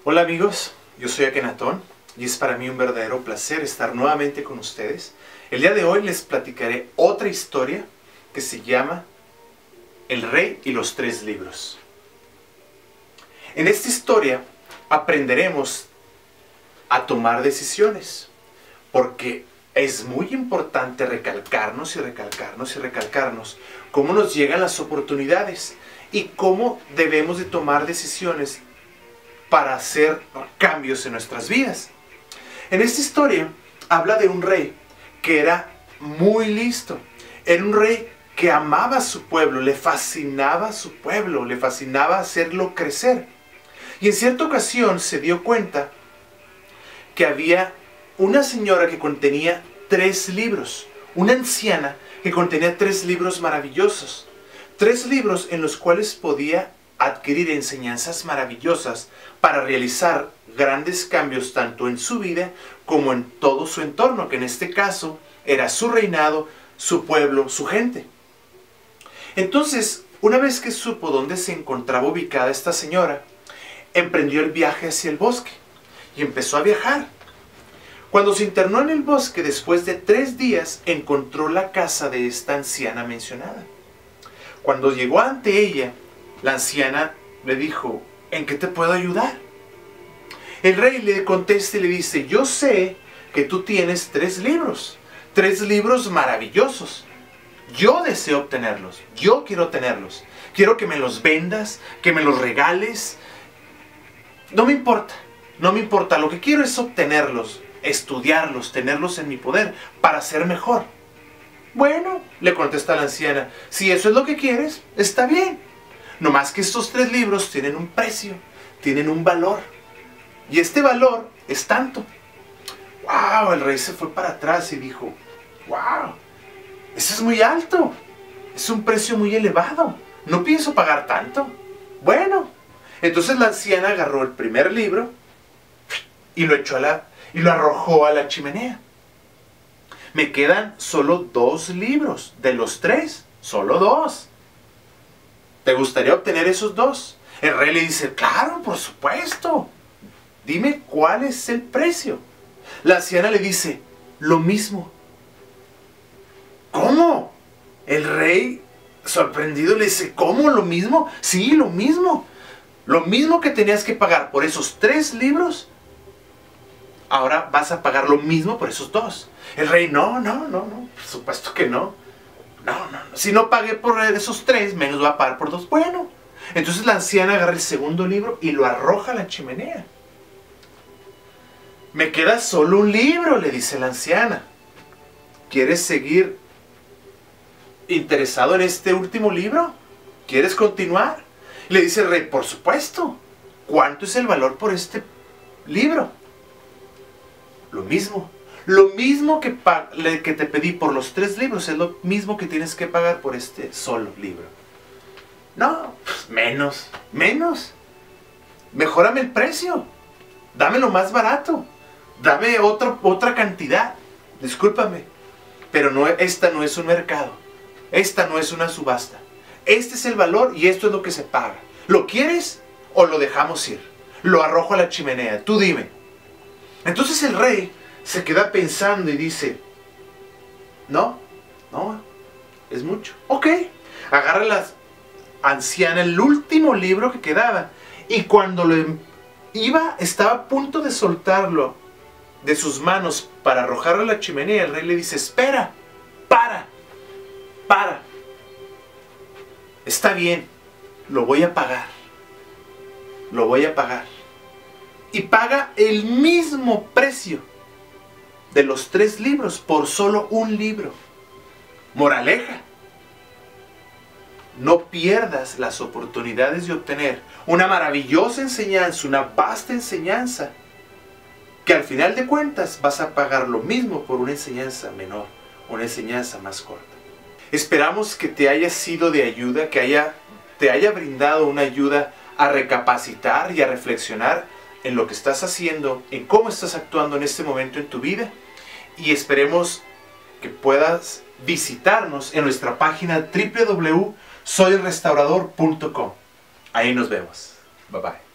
Hola amigos, yo soy Akenatón y es para mí un verdadero placer estar nuevamente con ustedes. El día de hoy les platicaré otra historia que se llama El Rey y los Tres Libros. En esta historia aprenderemos a tomar decisiones, porque es muy importante recalcarnos y recalcarnos y recalcarnos cómo nos llegan las oportunidades y cómo debemos de tomar decisiones para hacer cambios en nuestras vidas. En esta historia habla de un rey que era muy listo. Era un rey que amaba a su pueblo, le fascinaba a su pueblo, le fascinaba hacerlo crecer. Y en cierta ocasión se dio cuenta que había una señora que contenía 3 libros, una anciana que contenía 3 libros maravillosos, 3 libros en los cuales podía adquirir enseñanzas maravillosas para realizar grandes cambios tanto en su vida como en todo su entorno, que en este caso era su reinado, su pueblo, su gente. Entonces, una vez que supo dónde se encontraba ubicada esta señora, emprendió el viaje hacia el bosque y empezó a viajar. Cuando se internó en el bosque, después de 3 días, encontró la casa de esta anciana mencionada. Cuando llegó ante ella, la anciana le dijo: ¿en qué te puedo ayudar? El rey le contesta y le dice: yo sé que tú tienes 3 libros maravillosos. Yo deseo obtenerlos, yo quiero tenerlos. Quiero que me los vendas, que me los regales. No me importa, lo que quiero es obtenerlos, estudiarlos, tenerlos en mi poder para ser mejor. Bueno, le contesta la anciana, si eso es lo que quieres, está bien. No más que estos 3 libros tienen un precio, tienen un valor. Y este valor es tanto. ¡Wow! El rey se fue para atrás y dijo: ¡wow! Eso es muy alto. Es un precio muy elevado. No pienso pagar tanto. Bueno, entonces la anciana agarró el primer libro y lo arrojó a la chimenea. Me quedan solo 2 libros. De los 3, solo 2. ¿Te gustaría obtener esos 2? El rey le dice: claro, por supuesto. Dime cuál es el precio. La anciana le dice: lo mismo. ¿Cómo? El rey, sorprendido, le dice: ¿cómo? ¿Lo mismo? Sí, lo mismo. Lo mismo que tenías que pagar por esos 3 libros, ahora vas a pagar lo mismo por esos 2. El rey: no, por supuesto que no. No. Si no pagué por esos 3, menos va a pagar por 2. Bueno, entonces la anciana agarra el segundo libro y lo arroja a la chimenea. Me queda solo un libro, le dice la anciana. ¿Quieres seguir interesado en este último libro? ¿Quieres continuar? Le dice el rey: por supuesto. ¿Cuánto es el valor por este libro? Lo mismo. Lo mismo que te pedí por los 3 libros, es lo mismo que tienes que pagar por este solo libro. No, pues menos. Mejórame el precio. Dame lo más barato. Dame otra cantidad. Discúlpame, pero esta no es un mercado. Esta no es una subasta. Este es el valor y esto es lo que se paga. ¿Lo quieres o lo dejamos ir? Lo arrojo a la chimenea. Tú dime. Entonces el rey se queda pensando y dice: no, es mucho. Ok, agarra la anciana el último libro que quedaba, y cuando estaba a punto de soltarlo de sus manos para arrojarlo a la chimenea, el rey le dice: espera, para. Está bien, lo voy a pagar. Y paga el mismo precio de los 3 libros por solo un libro. Moraleja: no pierdas las oportunidades de obtener una maravillosa enseñanza, una vasta enseñanza, que al final de cuentas vas a pagar lo mismo por una enseñanza menor, una enseñanza más corta. Esperamos que te haya sido de ayuda, que te haya brindado una ayuda a recapacitar y a reflexionar en lo que estás haciendo, en cómo estás actuando en este momento en tu vida, y esperemos que puedas visitarnos en nuestra página www.soyrestaurador.com. Ahí nos vemos. Bye bye.